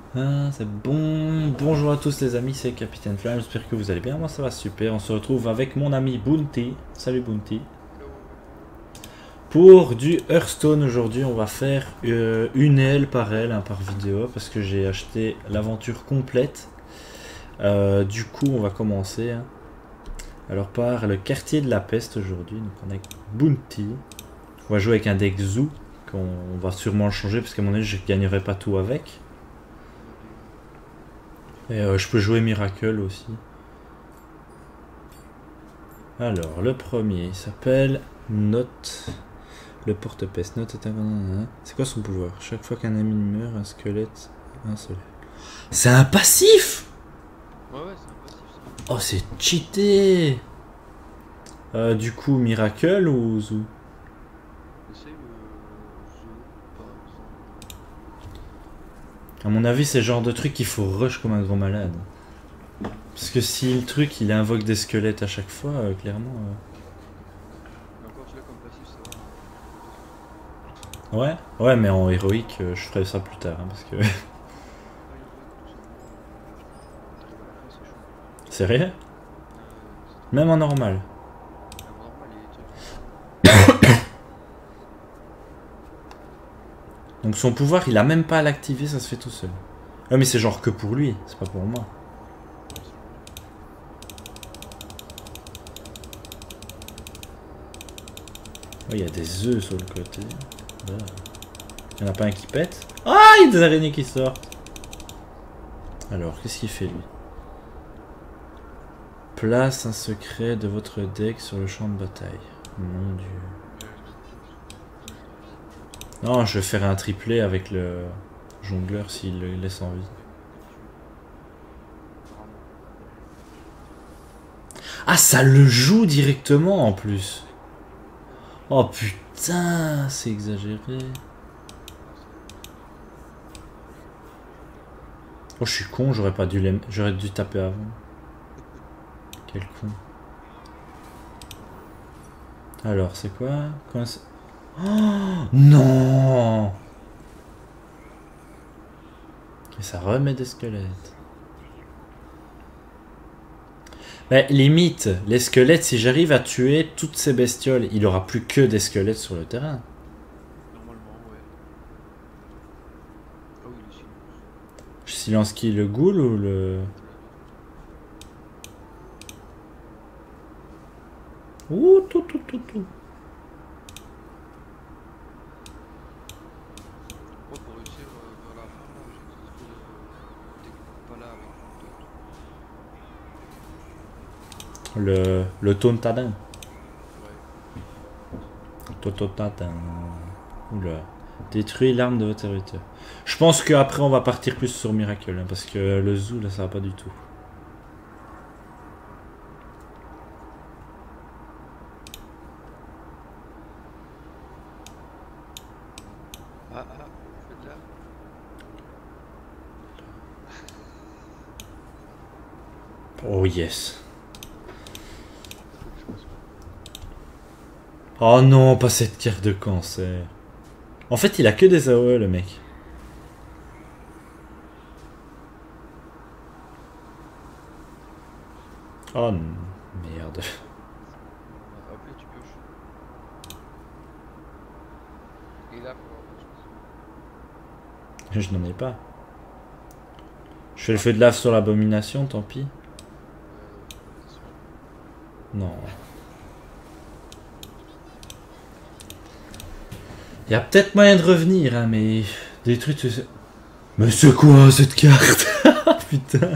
Ah, c'est bon. Bonjour à tous les amis, c'est Capitaine Flamme. J'espère que vous allez bien. Moi, ça va super. On se retrouve avec mon ami Bounty. Salut Bounty. Pour du Hearthstone aujourd'hui, on va faire une aile par aile, hein, par vidéo, parce que j'ai acheté l'aventure complète. Du coup, on va commencer. Hein. Alors, par le quartier de la peste aujourd'hui. Donc, on a Bounty. On va jouer avec un deck Zoo. Qu'on va sûrement le changer, parce qu'à mon avis, je gagnerai pas tout avec. Et je peux jouer Miracle aussi. Alors, le premier, il s'appelle Note. Le porte-peste. Note est un... C'est quoi son pouvoir? Chaque fois qu'un ami meurt, un squelette... Un seul. C'est un passif. Ouais, c'est un passif ça. Oh, c'est cheaté. Du coup, Miracle ou Zoo? Essaye le zoo par exemple. À mon avis, c'est le genre de truc qu'il faut rush comme un gros malade. Parce que si le truc, il invoque des squelettes à chaque fois, clairement... Mais encore celui-là comme passif ça va. Hein. Ouais, ouais, mais en héroïque, je ferai ça plus tard, hein, parce que... Ah, héroïque tout seul. T'arrives à la fin, c'est chaud. C'est réel. C'est trop Même chaud. en normal. Même en normal, les trucs ils sont. Donc son pouvoir, il a même pas à l'activer, ça se fait tout seul. Ah mais c'est genre que pour lui, c'est pas pour moi. Ouais, c'est pour lui. Oh, il y a des œufs sur le côté. Ah. Il y en a pas un qui pète. Ah, il y a des araignées qui sortent. Alors, qu'est-ce qu'il fait lui? Place un secret de votre deck sur le champ de bataille. Mon dieu. Mais avec tout plus. Non, je vais faire un triplé avec le jongleur s'il le laisse en vie. Que tu veux. Apparemment. Ah, ça le joue directement en plus. Oh putain, c'est exagéré. Ah, c'est abusé. Oh, je suis con, j'aurais dû taper avant. Quel con. Alors, c'est quoi? Oh non. Et ça remet des squelettes. Bah, limite, les squelettes, si j'arrive à tuer toutes ces bestioles, il aura plus que des squelettes sur le terrain. Normalement, ouais. Ah oui, le silence. Je silence qui? Le ghoul ou le... L'autre. Ouh, tout, tout, tout, tout. Moi, pour réussir vers la fin, là, j'utilise que Tekpala avec une taunt. Le Tontadin. Ouais. Tototadin. Oula. Détruis l'arme de votre serviteur. Je pense qu'après on va partir plus sur Miracle, hein, parce que le zoo là ça va pas du tout. Ah, ah, fais de là. Oh yes. Faut que je fasse quoi? Oh non, pas cette carte de cancer. En fait il a que des AOE le mec. Oh merde. Après, tu pioches. Et là, faut avoir de la chance. Je n'en ai pas. Je fais le feu de lave sur l'abomination, tant pis. T'es sûr? Non. Il y a peut-être moyen de revenir, hein, mais... Des trucs... Mais c'est quoi cette carte? Putain.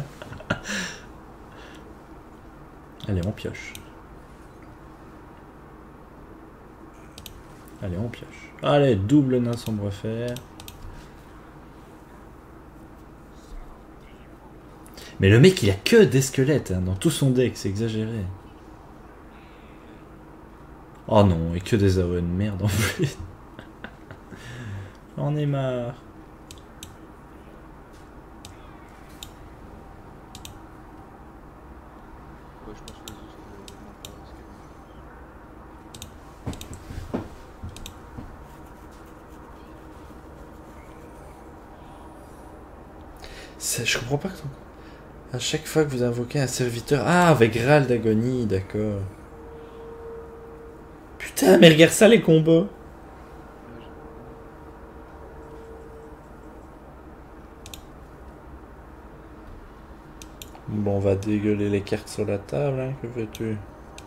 Allez, on pioche. Allez, on pioche. Allez, double nain sombre fer. Mais le mec, il a que des squelettes hein, dans tout son deck, c'est exagéré. Oh non, et que des AOE de merde en plus. J'en ai marre. Ouais, je pense que les autres, c'est vraiment pas risqué. Je comprends pas. À chaque fois que vous invoquez un serviteur... Ah, avec Graal d'agonie, d'accord. Putain, mais regarde ça les combos. Ouais, j'avoue. Bon, on va dégueuler les cartes sur la table, hein, que veux-tu?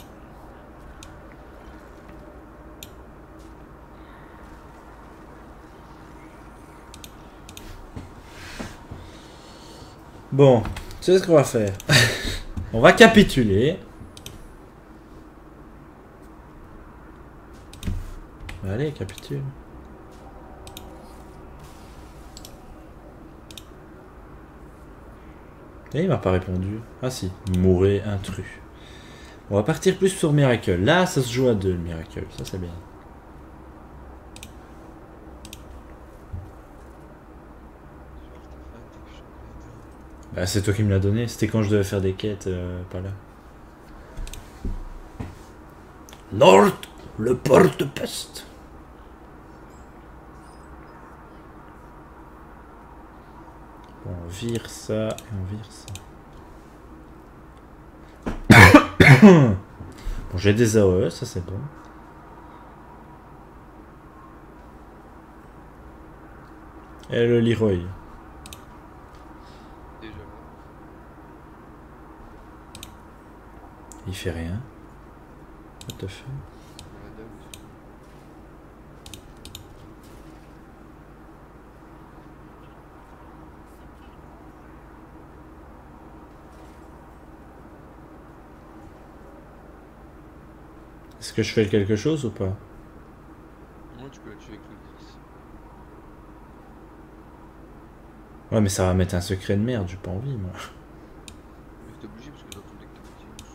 Bon, tu sais ce qu'on va faire. On va capituler. Allez, capitule. Et il m'a pas répondu. Ah si, mourrez intrus. On va partir plus sur Miracle. Là, ça se joue à deux, le Miracle. Ça, c'est bien. Bah, c'est toi qui me l'as donné. C'était quand je devais faire des quêtes, pas là. Nord, le porte-peste. Bon, on vire ça et on vire ça. Bon, j'ai des AOE, ça c'est bon. Et le Leroy. Déjà là. Il fait rien. What the fuck? La dague aussi. Est-ce que je fais quelque chose ou pas? Moi, tu peux la tuer avec le gris. Ouais, mais ça va mettre un secret de merde, j'ai pas envie, moi. Mais t'es obligé parce que dans ton deck t'as Maximus.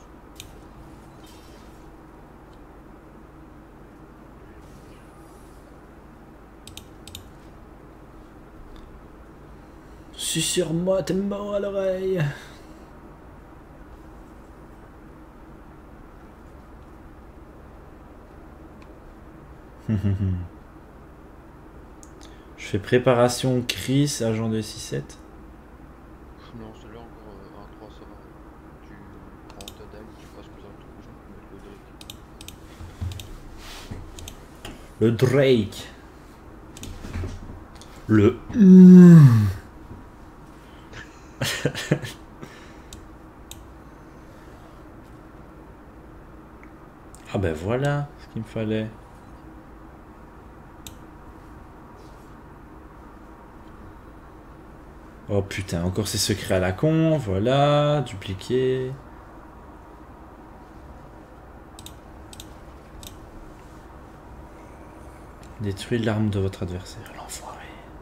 Susurre-moi tes mots à l'oreille. Je fais préparation Chris, agent de 6-7. Non, celui-là encore un 3 ça va. Tu prends ta dague, tu passes plus un tour, genre pour mettre le Drake. Le Drake. Le... Ah ben voilà ce qu'il me fallait. Oh putain, encore ces secrets à la con, voilà, dupliquer. Détruire l'arme de votre adversaire, l'enfoiré.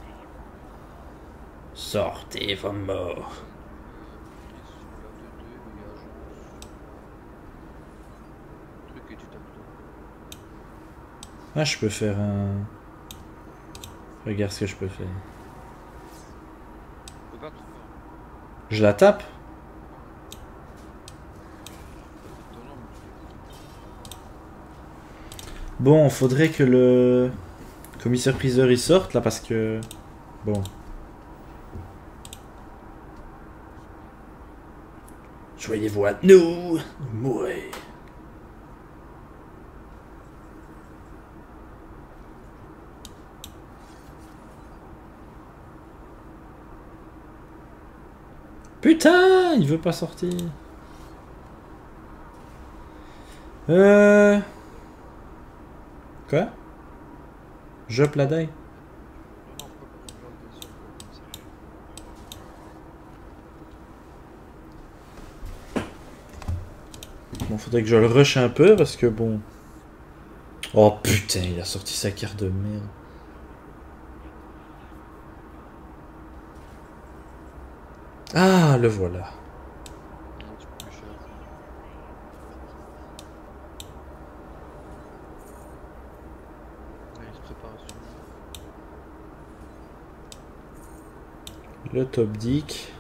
Sortez vos morts. Celui-là de 2 et agence. Truc et tu tapes dedans. Ah, je peux faire un... Regarde ce que je peux faire. Tu peux battre ou pas? Je la tape? Non, non, mais Bon, faudrait que le commissaire-priseur il sorte là parce que... Bon. Joignez-vous à nous, mourrez. Putain, il veut pas sortir. Quoi? Job la dague. non, non, pas pour ton job, bien sûr, pour le commissaire. Bon, faudrait que je le rush un peu parce que bon... Oh putain, il a sorti sa carte de merde. Ah, le voilà. Non, tu peux plus cher. Allez, se préparation. Le top dick.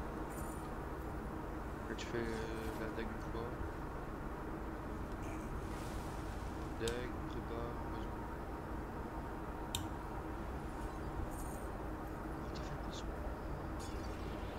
Là, tu fais la dague une fois. Dague, prépare, poison. T'as fait le poison.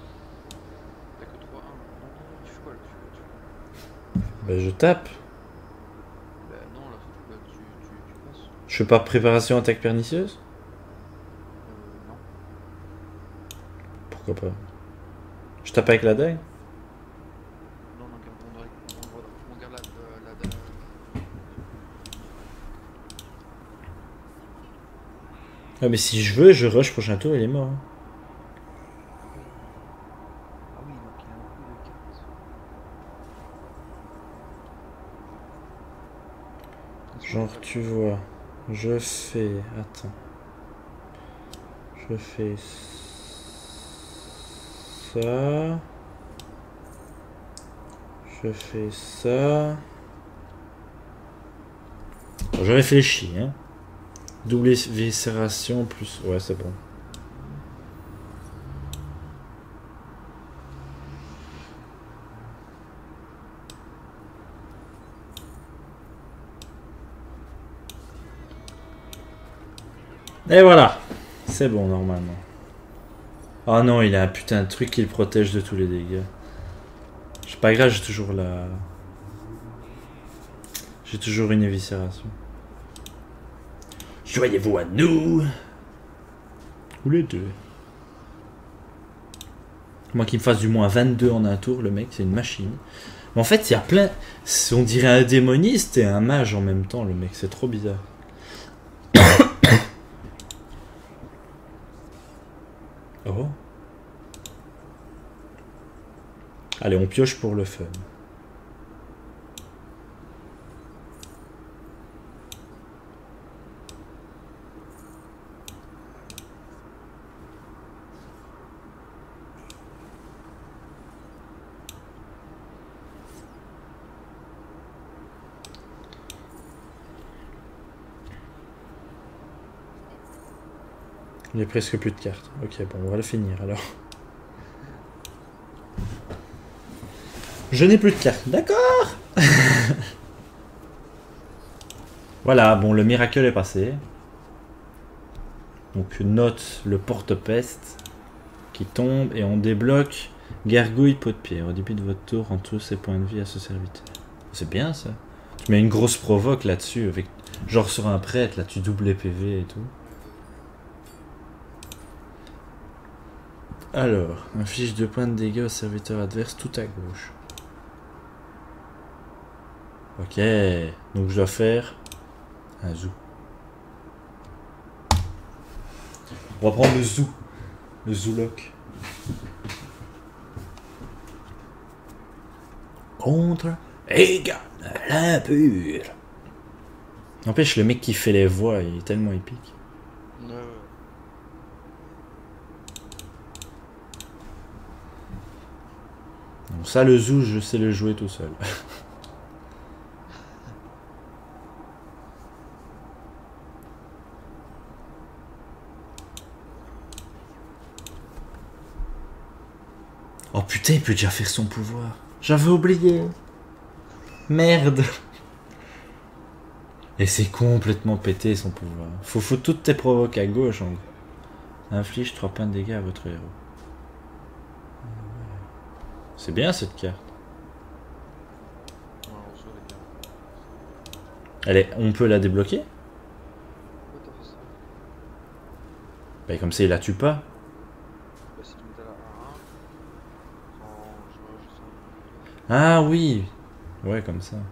Ben je tape. Bah non, là, tu passes. Je fais pas préparation attaque pernicieuse? Non. Pourquoi pas? Je tape avec la dague? Non, on garde la dalle. Ah mais si je veux, je rush prochain tour, il est mort. Hein. Ah oui, donc il a un coup de carte. Genre tu vois, je fais... Attends. Je fais ça. Je fais ça. Bon, je réfléchis, hein. Double éviscération plus... Ouais, c'est bon. Et voilà. C'est bon, normalement. Oh non, il a un putain de truc qui le protège de tous les dégâts. C'est pas grave, j'ai toujours la... J'ai toujours une éviscération. Joignez-vous à nous. Ou les deux. Moi qui me fasse du moins 22 en un tour, le mec, c'est une machine. Mais en fait, il y a plein... On dirait un démoniste et un mage en même temps, le mec. C'est trop bizarre. Oh. Allez, on pioche pour le fun. Il n'y a presque plus de cartes. Ok, bon, on va le finir alors. Je n'ai plus de cartes. D'accord. Voilà, bon, le miracle est passé. Donc, note le porte-peste qui tombe et on débloque gargouille pot de pierre. Au début de votre tour, en tous ses points de vie à ce serviteur. C'est bien ça. Tu mets une grosse provoque là-dessus, avec genre sur un prêtre, là tu doubles les PV et tout. Alors, inflige 2 points de dégâts au serviteur adverse tout à gauche. Ok, donc je dois faire un zoo. On va prendre le zoo. Le zooloc. Contre Egan l'impur. N'empêche, le mec qui fait les voix, il est tellement épique. Ouais. Donc ça, le zoo, je sais le jouer tout seul. Oh putain, il peut déjà faire son pouvoir. J'avais oublié. Merde. Et c'est complètement pété son pouvoir. Faut foutre toutes tes provoques à gauche. Inflige 3 points de dégâts à votre héros. C'est bien cette carte. Ouais, on reçoit les cartes. Allez, on peut la débloquer. Pourquoi t'as fait ça? Bah comme ça il la tue pas. Bah si tu mettais la 1-1, sans joueur juste en... Ah oui. Ouais comme ça.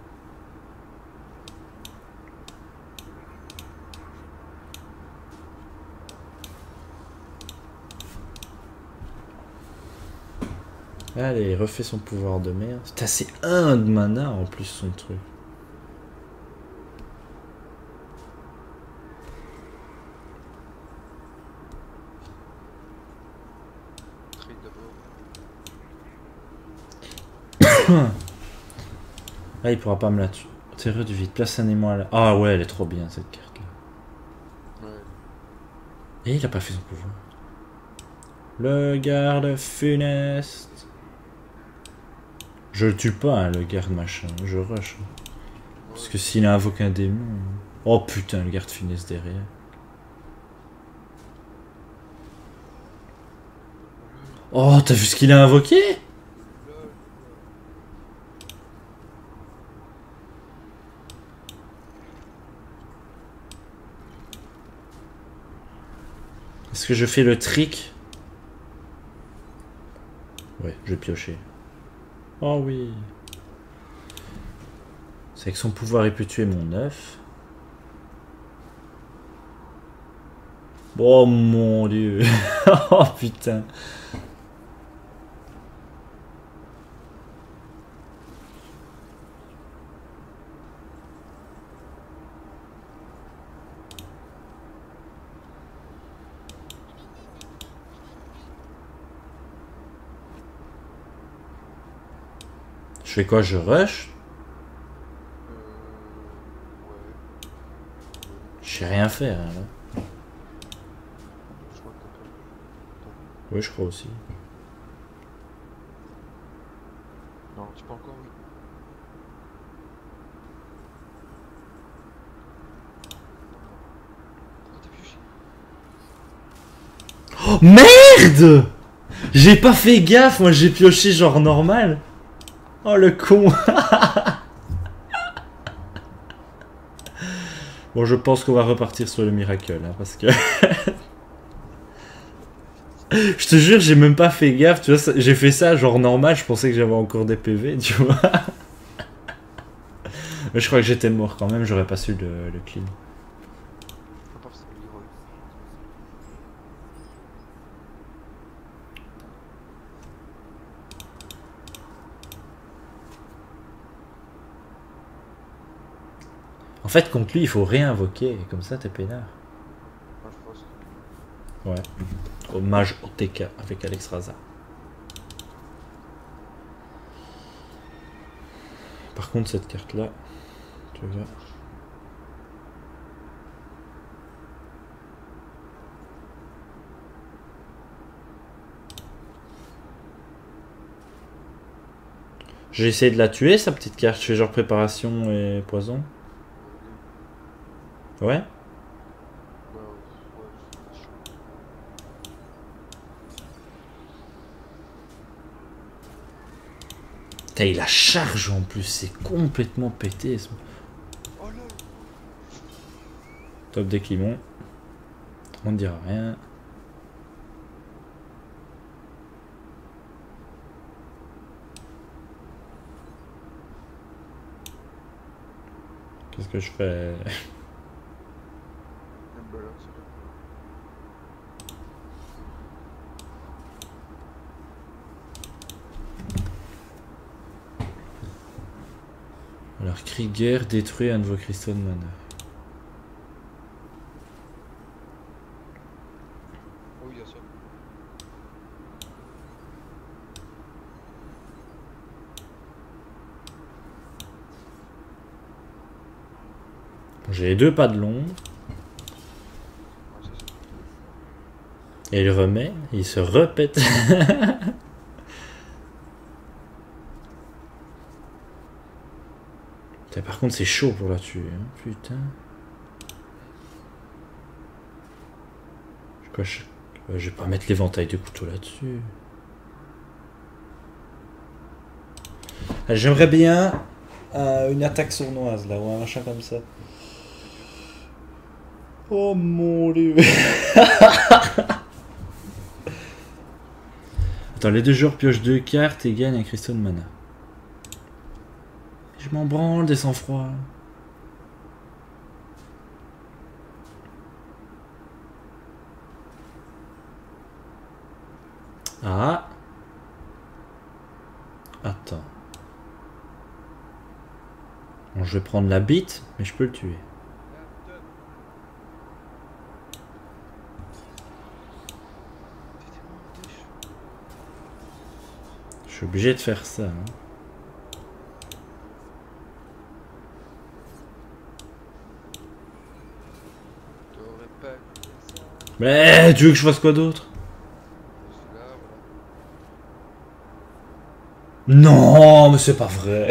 Allez, refait son pouvoir de merde. Putain, c'est 1 de mana en plus son truc. Trade d'abord. Ah, il pourra pas me la tuer. Terreur du vide, place un aimant à la... Ah ouais, elle est trop bien cette carte là. Ouais. Et il a pas fait son pouvoir. Le garde funeste. Je le tue pas, hein, le garde machin. Je rush. Hein. Parce que s'il a invoqué un démon... Oh putain, le garde funeste derrière. Oh, t'as vu ce qu'il a invoqué? que je fais le trick? Ouais, je vais piocher. Oh oui. C'est que son pouvoir, il peut tuer mon œuf. Oh mon dieu. Oh putain. Je fais quoi? Je rush? Ouais. Je sais rien faire. Hein, là. Je crois que t'as perdu. Oui, je crois aussi. Non, tu peux encore, oui. Oh merde! J'ai pas fait gaffe, moi j'ai pioché genre normal. Oh le con. Bon, je pense qu'on va repartir sur le miracle, hein, parce que... Je te jure, j'ai même pas fait gaffe, tu vois, j'ai fait ça genre normal, je pensais que j'avais encore des PV, tu vois. Mais je crois que j'étais mort quand même, j'aurais pas su le clean. À part ça, Leroy. En fait, contre lui, il faut réinvoquer, et comme ça t'es peinard. Ah, je pense. Ouais. Hommage au TK avec Alex Raza. Par contre, cette carte-là, tu vois... J'ai essayé de la tuer, sa petite carte. Je fais genre préparation et poison. Ouais. Bah, ouais, c'est chaud. Putain, il a charge en plus. C'est complètement pété. Ce... Oh là! Top deck limon. On ne dira rien. Qu'est-ce que je fais? Bah là, c'est là. Alors, Krieger détruit un de vos cristaux de mana. Oh, il y a ça. J'ai les deux pas de l'ombre. Ouais, c'est ça. Et il remet. Il se repète. Putain, par contre, c'est chaud pour la tuer. Hein. Putain. Quoi, je vais pas mettre l'éventail de couteau là-dessus. J'aimerais bien une attaque sournoise là, ou un machin comme ça. Oh mon dieu. Attends, les deux joueurs piochent deux cartes et gagnent un cristaux de mana. Je m'en branle des sang-froid. Ah. Attends. Bon, je vais prendre la bite, mais je peux le tuer. Je suis obligé de faire ça. Hein. T'aurais pas dû faire ça. Mais tu veux que je fasse quoi d'autre? Celui-là, voilà. Non, mais c'est pas vrai.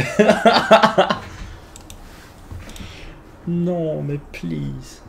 Non, mais please.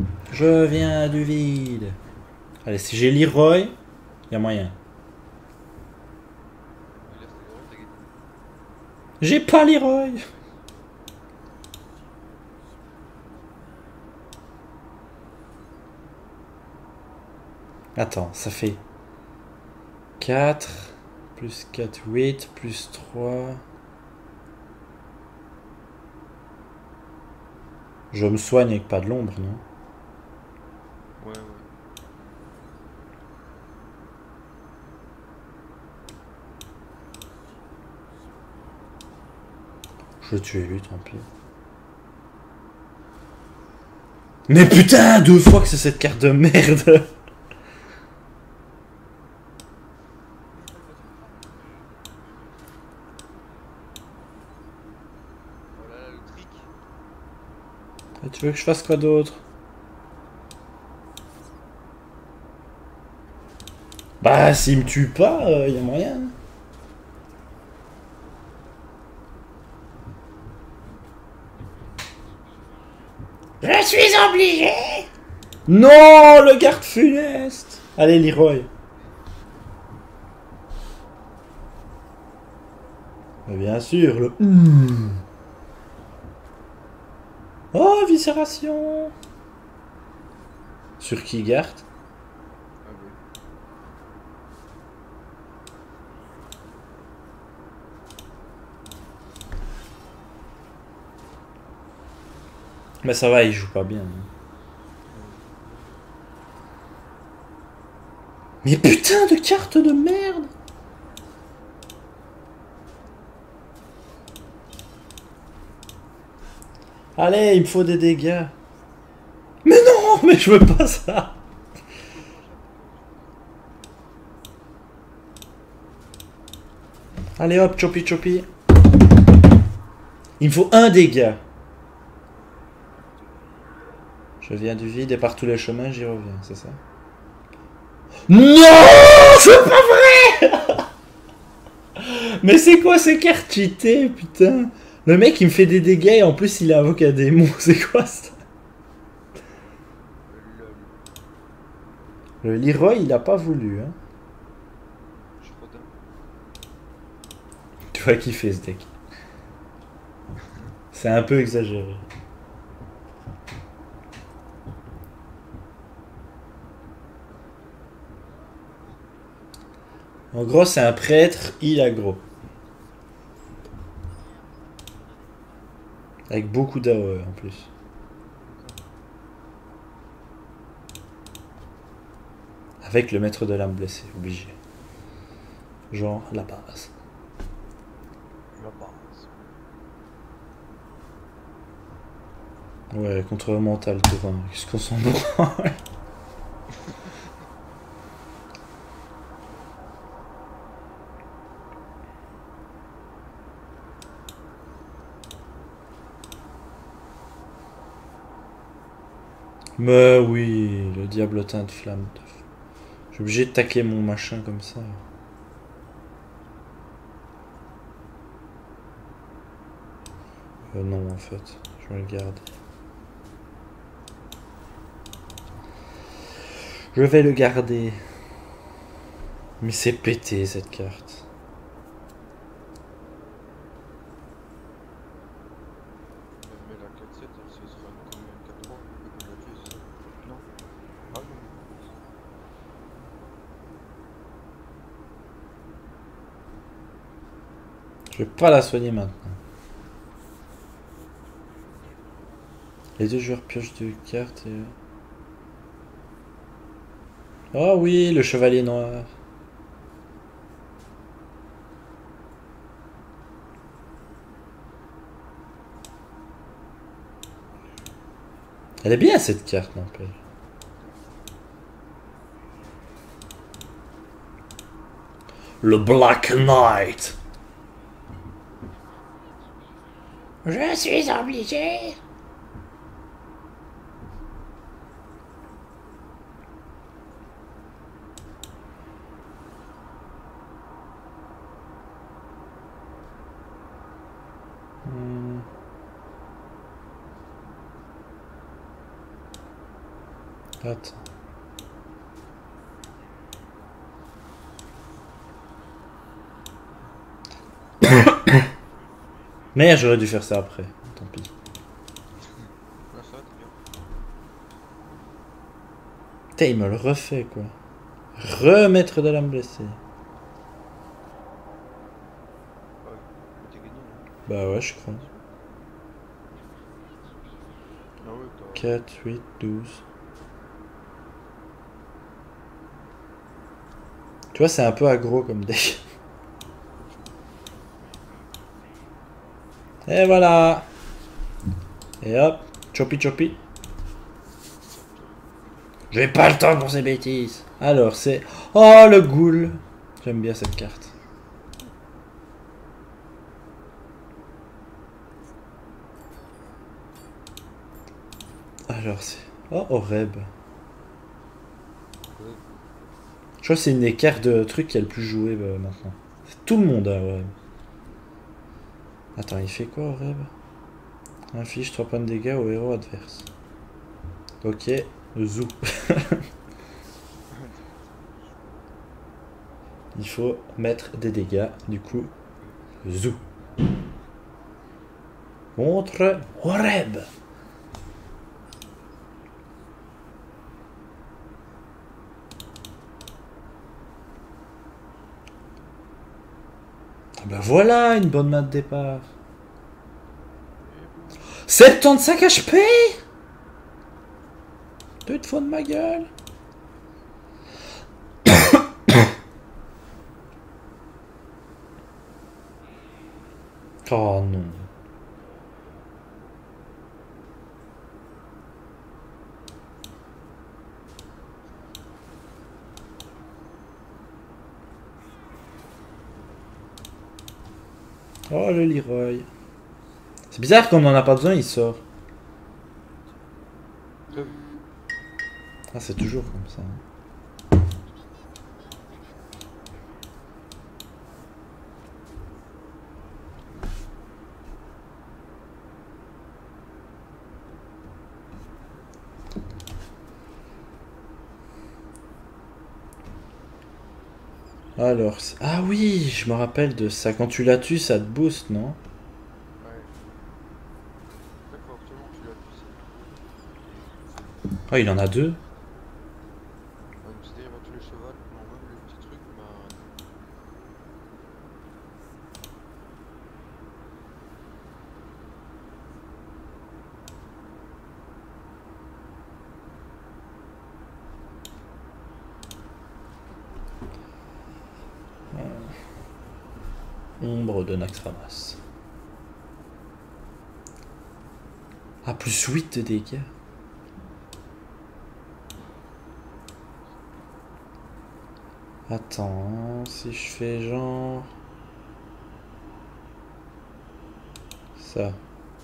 Je viens du vide. Allez, si j'ai Leroy, il y a moyen. Là, c'est l'euro, t'as gagné. J'ai pas Leroy. Attends, ça fait 4, plus 4, 8, plus 3. Je me soigne avec pas de l'ombre, non? Ouais, ouais. Je vais tuer lui, tant pis. Mais putain, 2 fois que c'est cette carte de merde. Voilà là, le trick. Et tu veux que je fasse quoi d'autre? Bah, s'il me tue pas, y a moyen. Je suis obligé. Non, le garde funeste. Allez, Leroy. Mais bien sûr, le... Oh, viscération. Sur qui garde? Ah oui. Mais ça va, il joue pas bien. Mais putain de carte de merde. Allez, il me faut des dégâts. Mais non, mais je veux pas ça. Allez hop, choppy choppy. Il me faut un dégât. Je viens du vide et par tous les chemins j'y reviens, c'est ça? Non, c'est pas vrai. Mais c'est quoi ces cartes cheatées, putain? Le mec il me fait des dégâts et en plus il invoque un démon, c'est quoi ça? Lol. Le Leroy il a pas voulu, hein. Je redonne. Tu vois kiffer ce deck. C'est un peu exagéré. En gros, c'est un prêtre, il aggro. Avec beaucoup d'AOE en plus. Avec le maître de l'âme blessé, obligé. Genre la base. La base. Ouais, contre mental, tout va. Qu'est-ce qu'on s'en branle? Mais oui, le diablotin de flamme. Je suis obligé de taquer mon machin comme ça. Non, en fait, je vais le garder. Je vais le garder. Mais c'est pété cette carte. Mais la 4-7, elle se sera combien? 4-3? On l'a tué, c'est ça? Non. Ah non. Je vais pas la soigner maintenant. Les deux joueurs piochent deux cartes et... Oh oui, le chevalier noir. Elle est bien cette carte, n'empêche. Le Black Knight. Je suis obligé. Attends. Merde, j'aurais dû faire ça après. Tant pis. Là, ça va, t'es bien. Putain, il me le refait quoi. Remettre de l'âme blessée. Ouais, mais t'es gagné, non? Bah ouais, je crois. Ah ouais, t'as. 4, 8, 12. Tu vois, c'est un peu aggro comme deck. Et voilà. Et hop, choppy choppy. J'ai pas le temps pour ces bêtises. Alors c'est... Oh le ghoul. J'aime bien cette carte. Alors c'est... Oh Oreb. Ouais. Je crois que c'est une des cartes de trucs qui a le plus joué maintenant. Tout le monde a Oreb. Attends, il fait quoi Oreb? Inflige 3 points de dégâts au héros adverse. Ok, zou. Il faut mettre des dégâts, du coup, zou. Contre Oreb. Ah bah voilà, une bonne main de départ. Et boum. 75 HP. Tu te fous de ma gueule. Oh non. Oh le Leroy. C'est bizarre qu'on en a pas besoin, il sort. Ah oui. Ah c'est toujours comme ça. Alors, ah oui, je me rappelle de ça. Quand tu la tues, ça te booste, non? Ouais. D'accord, seulement tu l'as tué, ça te booste. Ah, il en a deux. Ouais, donc c'est-à-dire, bah, tous les chevals, non, même les petits trucs, bah non. Ombre de Naxxramas. Ah, plus 8 de dégâts. Attends, si je fais genre... Ça.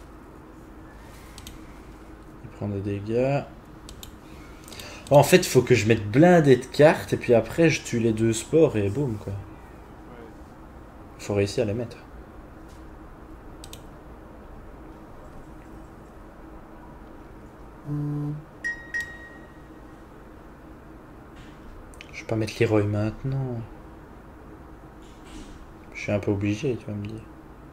Il prend des dégâts. Oh, en fait, il faut que je mette blindé de cartes et puis après je tue les deux sports et boum quoi. Ouais. Faut réussir à les mettre. Je vais pas mettre Leroy maintenant. Je suis un peu obligé, tu vas me dire.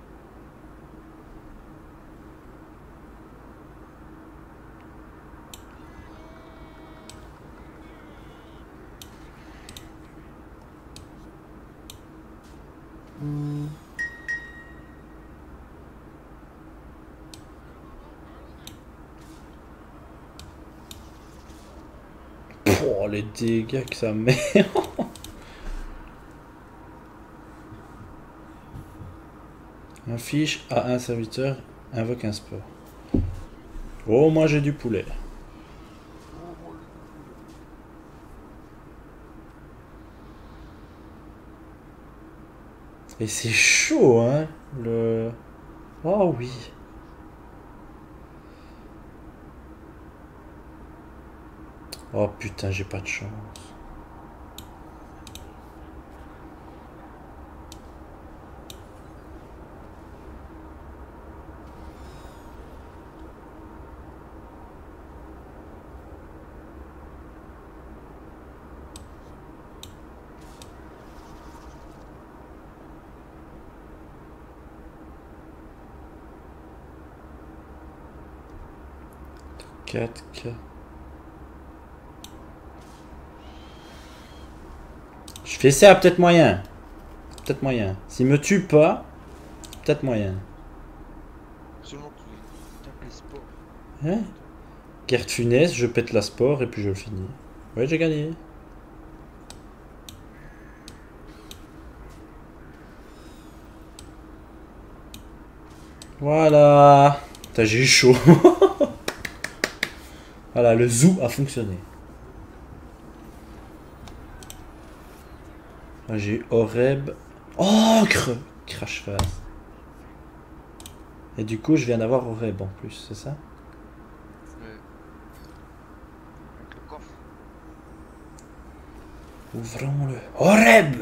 Oh, les dégâts que ça met. Inflige à un serviteur, invoque un sport. Oh, moi j'ai du poulet. Oh, moi j'ai du poulet. Et c'est chaud, hein, le... Oh oui. Oh putain, j'ai pas de chance. 4K. Je fais ça, peut-être moyen. Peut-être moyen. S'il me tue pas, peut-être moyen. Seulement que tu tapes les sports. Hein? Guerre de Funès, je pète la sport et puis je le finis. Ouais, j'ai gagné. Voilà. Putain, j'ai eu chaud. Voilà, le zoo a fonctionné. Ah, j'ai eu Oreb. Oh, creux. Crash face. Et du coup, je viens d'avoir Oreb en plus, c'est ça? Ouais. Avec le coffre. Ouvrons-le. Oreb!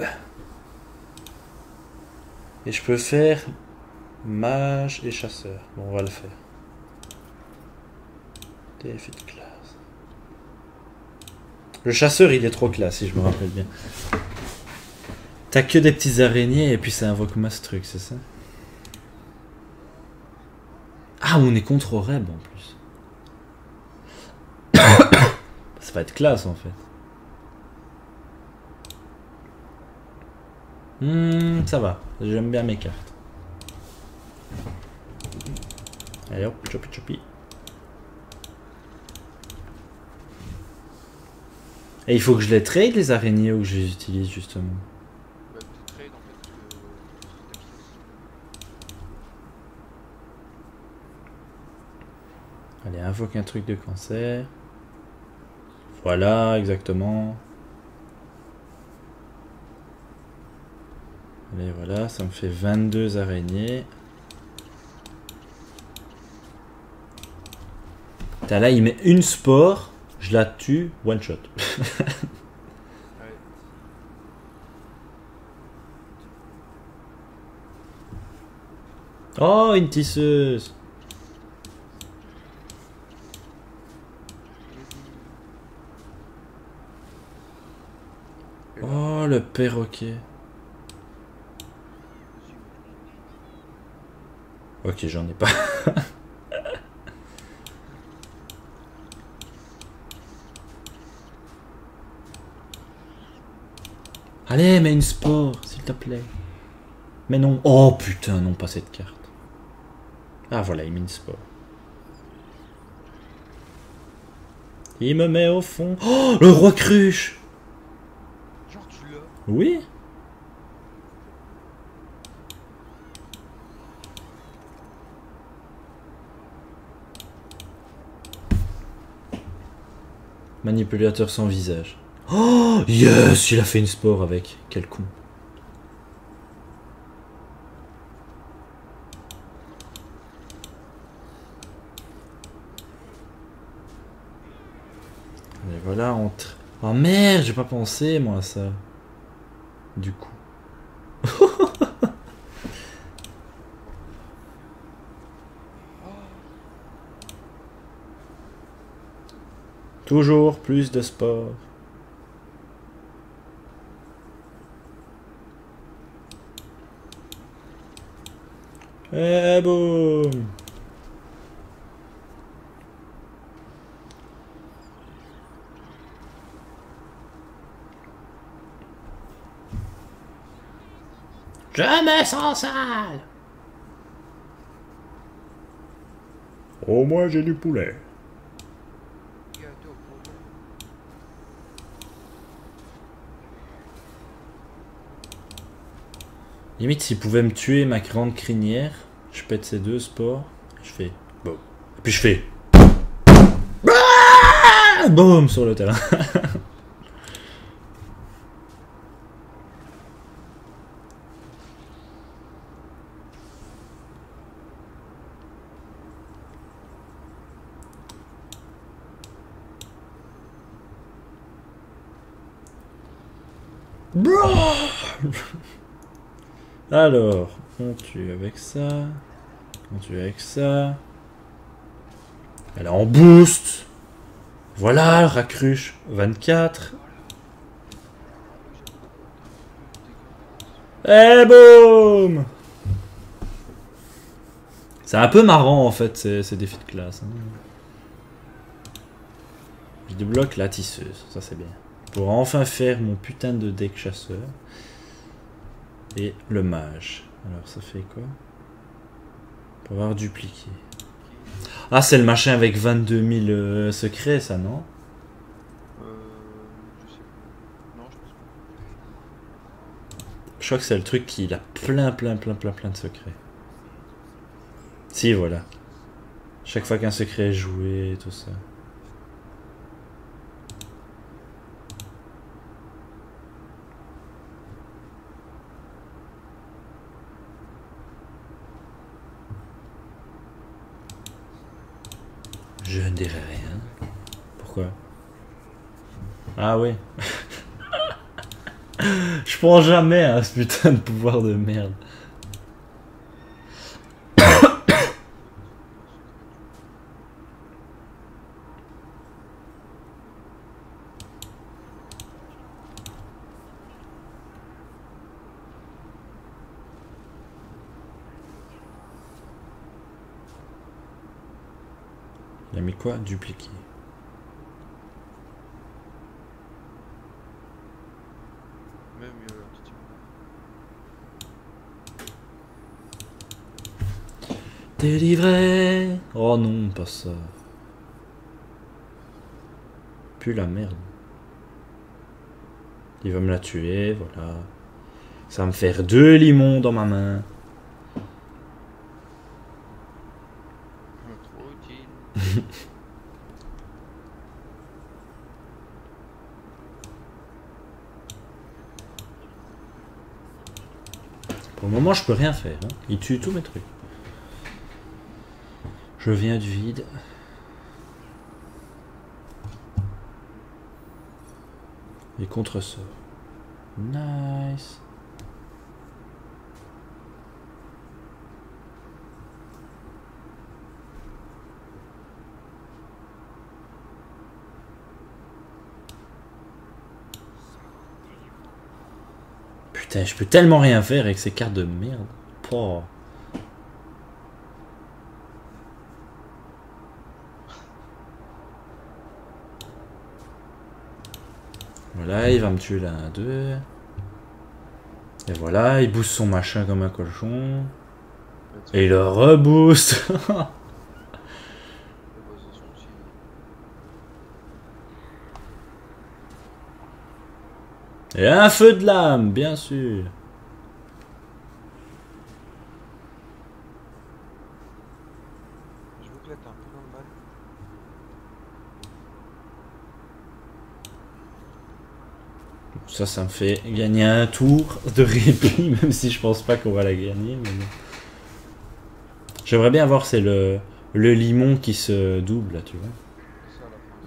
Et je peux faire mage et chasseur. Bon, on va le faire. TF de classe. Le chasseur, il est trop classe, si je me rappelle bien. T'as que des petits araignées et puis ça invoque masse truc, c'est ça? Ah, on est contre Oreb en plus. Ça va être classe en fait. Ça va. J'aime bien mes cartes. Allez hop, chopi chopi. Et il faut que je les trade les araignées ou que je les utilise justement. Bah, tu trades en fait parce que c'est ta pièce. Allez, invoque un truc de cancer. Voilà, exactement. Allez, voilà, ça me fait 22 araignées. Putain, là, il met une spore, je la tue, one shot. Ouais. Oh, une tisseuse. Oh, le perroquet. Ok, j'en ai pas. Allez, mets une spore, s'il te plaît. Mais non. Oh putain, non, pas cette carte. Ah voilà, il met une spore. Il me met au fond. Oh, le roi cruche. Genre tu l'as. Oui. Manipulateur sans visage. Oh, yes, il a fait une spore avec. Quel con. Et voilà, entre... Oh merde, j'ai pas pensé, moi, à ça. Du coup. Toujours plus de sport. Et boum. Je me sens sale. Au moins j'ai du poulet. Gâteau au poulet. Limite, s'il pouvait me tuer ma grande crinière, je pète ces deux sports, je fais boum. Et puis je fais boum sur le terrain. Alors, on tue avec ça. On tue avec ça. Elle est en boost. Voilà, racruche 24. Et boum. C'est un peu marrant en fait ces défis de classe. Hein. Il débloque la tisseuse, ça c'est bien. Pour enfin faire mon putain de deck chasseur. Et le mage. Alors ça fait quoi? Pour avoir dupliqué. Ah, c'est le machin avec 22 000 secrets, ça, non? Je sais pas. Non, je pense pas. Je crois que c'est le truc qui a plein de secrets. Si, voilà. Chaque fois qu'un secret est joué, tout ça. Je ne dirai rien. Pourquoi? Ah oui. Je prends jamais à ce putain de pouvoir de merde. Il a mis quoi? Dupliquer. Même mieux, là, petit peu. Délivré. Oh non, pas ça. Plus la merde. Il va me la tuer, voilà. Ça va me faire 2 limons dans ma main. Trop utile. Pour le moment, je peux rien faire. Hein. Il tue tous mes trucs. Je viens du vide. Et contre ça. Nice. Putain, je peux tellement rien faire avec ces cartes de merde. Oh. Voilà, il va me tuer là, 1, 2. Et voilà, il booste son machin comme un cochon. Et il le rebooste. Et un feu de lame, bien sûr. Je veux que là t'es un peu dans le mal. Ça me fait gagner un tour de répit, même si je pense pas qu'on va la gagner. Mais bon. J'aimerais bien voir, c'est le limon qui se double là, tu vois. C'est ça la fin.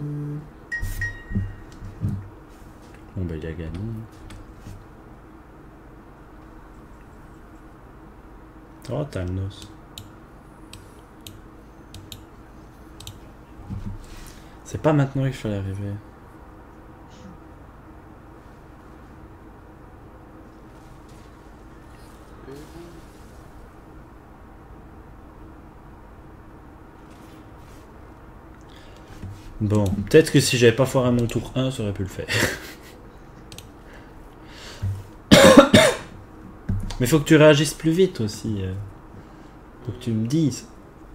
Bon bah il a gagné. Oh t'as le noce. C'est pas maintenant qu'il fallait arriver. Bon, peut-être que si j'avais pas foiré mon tour 1, ça aurait pu le faire. Mais faut que tu réagisses plus vite aussi. Faut que tu me dises.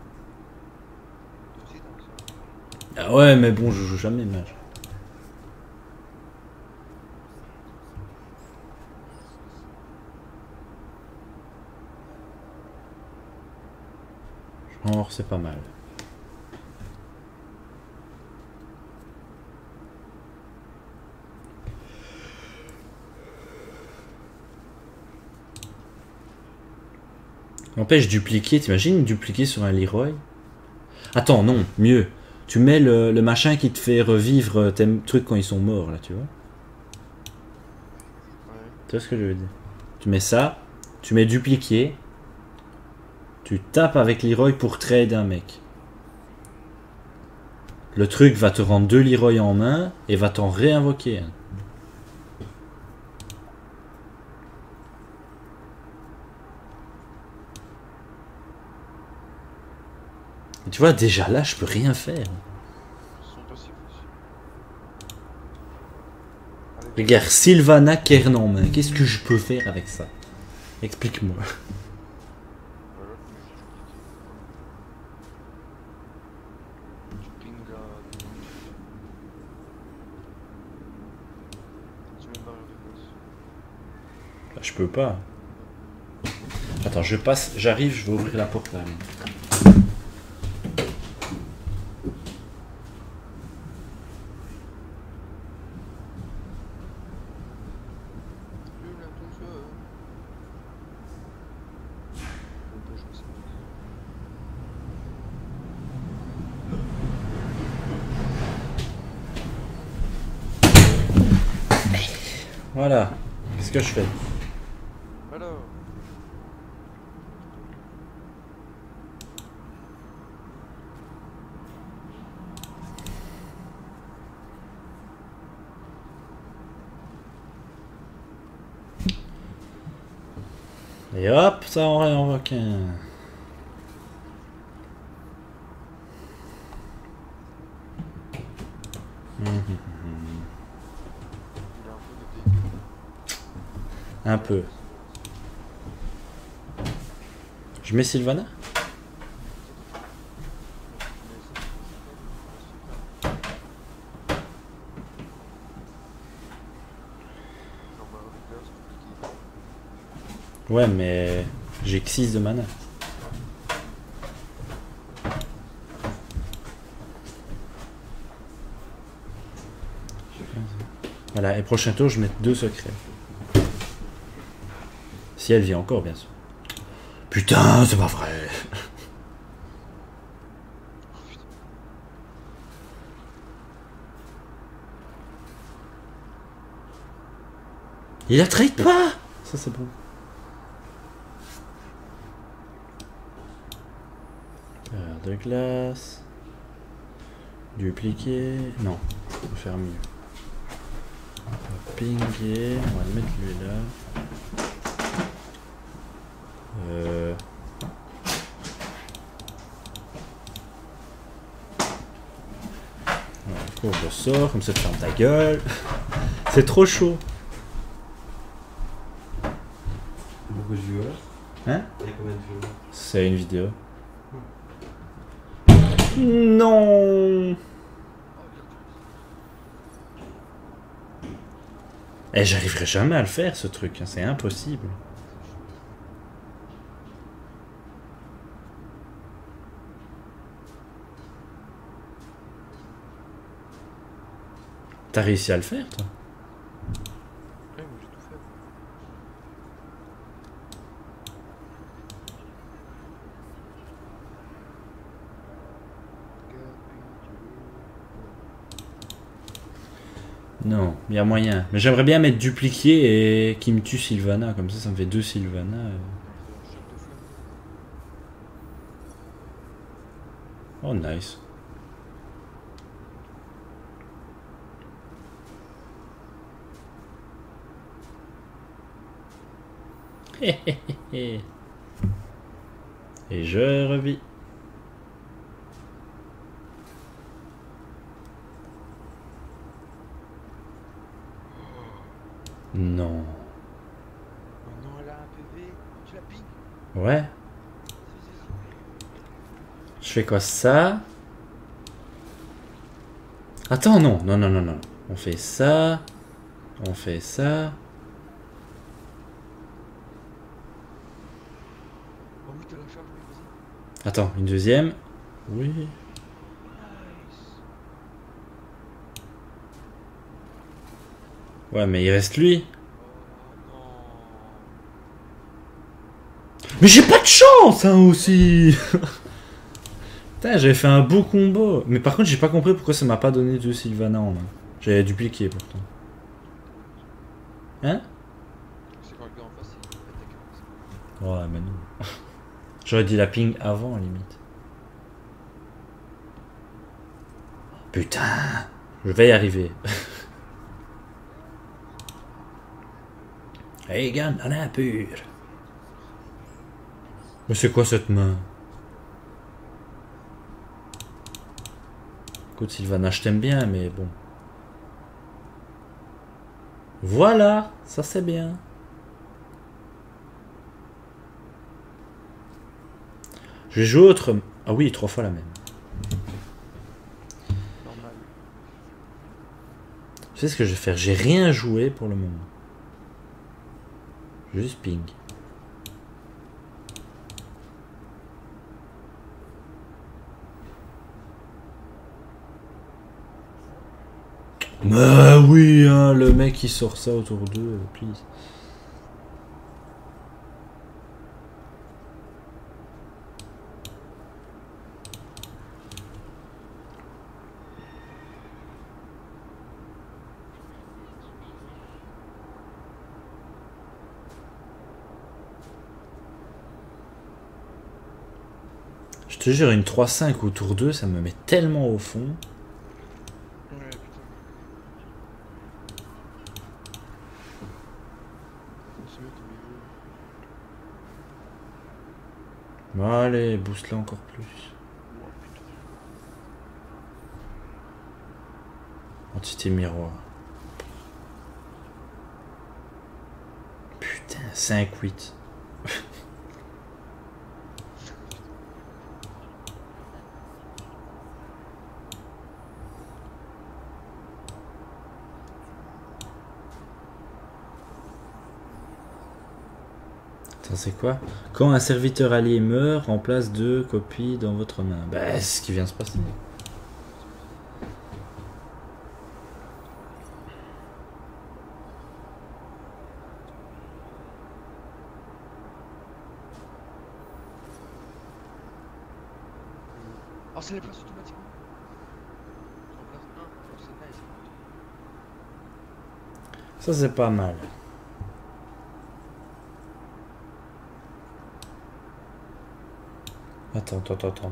Ah ouais, mais bon, je joue jamais mage. Genre, c'est pas mal. N'empêche, dupliquer, t'imagines dupliquer sur un Leroy? Attends, non, mieux. Tu mets le machin qui te fait revivre tes trucs quand ils sont morts, là, tu vois? Ouais. Tu vois ce que je veux dire? Tu mets ça, tu mets dupliquer, tu tapes avec Leroy pour trade un mec. Le truc va te rendre 2 Leroy en main et va t'en réinvoquer un. Et tu vois, déjà là, je peux rien faire. Ils sont passifs aussi. Regarde, Sylvana Kern en main. Qu'est-ce que je peux faire avec ça? Explique-moi. Voilà, mais tu ping là. Tu mets une barrière de glace. Bah, je peux pas. Attends, je passe, j'arrive, je vais ouvrir la porte là. Plus là, tout ça. On peut jouer ça. Voilà. Qu'est-ce que je fais? Alors. Et hop, ça en réinvoque un. Il a un peu de dégâts. Un peu. Je mets Sylvana? Ouais, mais j'ai que 6 de mana. Voilà, et prochain tour, je mets 2 secrets. Si elle vit encore, bien sûr. Putain, c'est pas vrai. Il la trade pas. Ça, c'est bon. De glace. Dupliquer. Non, on va faire mieux. On va pinguer. On va le mettre lui là. Voilà, je sors, comme ça tu fermes ta gueule. C'est trop chaud. Beaucoup de viewers. Hein? Il y a combien de viewers? C'est une vidéo. Non. Eh, j'arriverai jamais à le faire ce truc, hein, c'est impossible. T'as réussi à le faire, toi? Ouais, moi j'ai tout fait. Non, il y a moyen. Mais j'aimerais bien mettre dupliqué et qui me tue Sylvana, comme ça me fait 2 Sylvana. Oh, nice. Et je revis. Non. Oh non, elle a un PV. Tu la ping. Ouais. Je fais quoi, ça? Attends, non. Non, non, non, non. On fait ça. On fait ça. Oh oui, t'as la charge, oui, vas-y. Attends, une deuxième. Oui. Nice. Ouais, mais il reste lui. Oh non. Mais j'ai pas de chance, hein, aussi. Putain, j'avais fait un beau combo. Mais par contre, j'ai pas compris pourquoi ça m'a pas donné 2 Sylvana en main. J'avais dupliqué pourtant. Hein? C'est quand le gars en face il attaque comme ça. Ouais, mais non. J'aurais dit la ping avant, limite. Putain, je vais y arriver. Hey, Gun, on a pur. Mais c'est quoi cette main? Écoute, Sylvana, je t'aime bien, mais bon. Voilà, ça c'est bien. Je vais jouer autre... Ah oui, 3 fois la même. Normal. Tu sais ce que je vais faire? J'ai rien joué pour le moment. Juste ping. Bah oui, hein, le mec qui sort ça autour d'eux, please. Je te jure, une 3-5 autour d'eux, ça me met tellement au fond. Ouais, putain. On se met au milieu. Bon, allez, booste-la encore plus. Oh, putain. Entité miroir. Putain, 5-8. Attends, c'est quoi? Quand un serviteur allié meurt, remplace 2 copies dans votre main. Bah, c'est ce qui vient de se passer. Oh, c'est les places automatiquement. En place 1. Oh, c'est nice. Ça, c'est pas mal. Attends.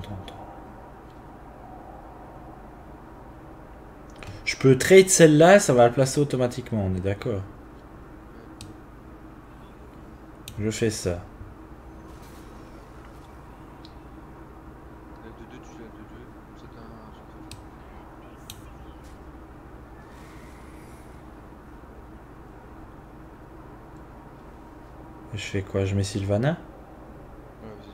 Je peux trade celle-là, ça va la placer automatiquement, on est d'accord. Je fais ça. La 2-2, tu joues la 2-2. C'est un. Et je fais quoi? Je mets Sylvana? Ouais, vas-y.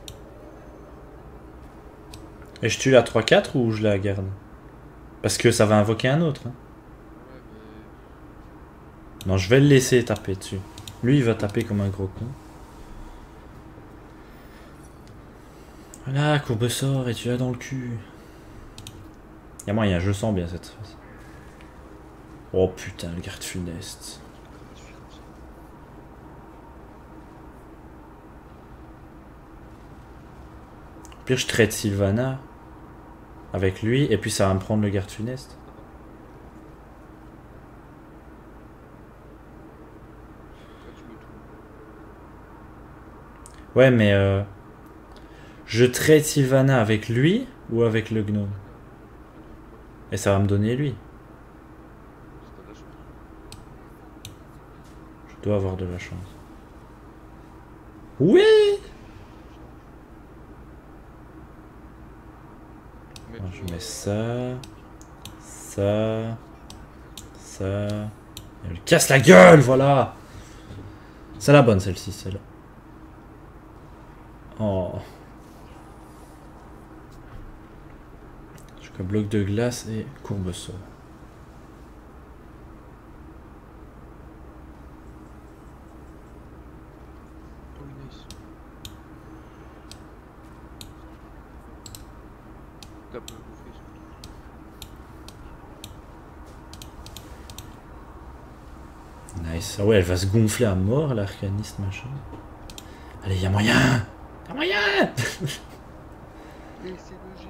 Et je tue la 3-4 ou je la garde? Parce que ça va invoquer un autre. Hein. Ouais, mais. Non, je vais le laisser taper dessus. Lui, il va taper comme un gros con. Voilà, courbe sort et tu l'as dans le cul. Y'a moyen, je le sens bien cette phase. Oh putain, le garde funeste. Gratuit comme ça. Au pire, je traite Sylvana avec lui et puis ça va me prendre le garde funeste. Là, tu mets tout. Ouais, mais je traite Sylvana avec lui ou avec le gnome? Et ça va me donner lui. C'est pas de la chance. Je dois avoir de la chance. Oui! Alors, je mets ça. Ça. Ça. Elle lui casse la gueule, voilà! C'est la bonne celle-ci, celle-là. Oh. Je fais bloc de glace et courbe sort. Oh, nice. Tape le bouffé. Nice. Ah ouais, elle va se gonfler à mort, l'arcaniste, machin. Allez, y'a moyen! Y'a moyen! Et c'est le GG.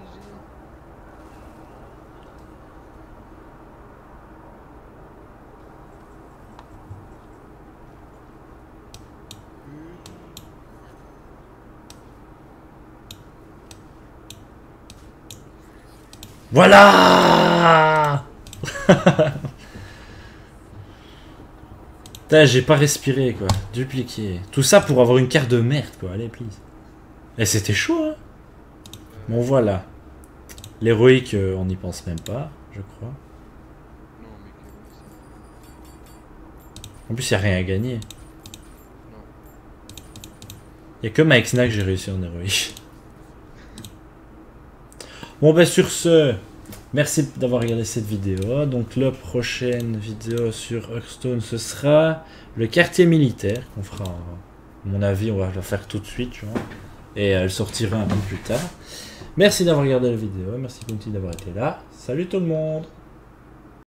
Voilà! Putain, j'ai pas respiré, quoi. Dupliqué. Tout ça pour avoir une carte de merde, quoi. Allez, please. Et c'était chaud, hein. Bon, voilà. L'héroïque, on n'y pense même pas, je crois. Non, mais En plus, il n'y a rien à gagner. Non. Il n'y a que Mike Snack que j'ai réussi en héroïque. Bon, ben sur ce, merci d'avoir regardé cette vidéo. Donc, la prochaine vidéo sur Hearthstone, ce sera le quartier militaire qu'on fera. À mon avis, on va la faire tout de suite, tu vois. Et elle sortira un peu plus tard. Merci d'avoir regardé la vidéo. Merci Conti d'avoir été là. Salut tout le monde!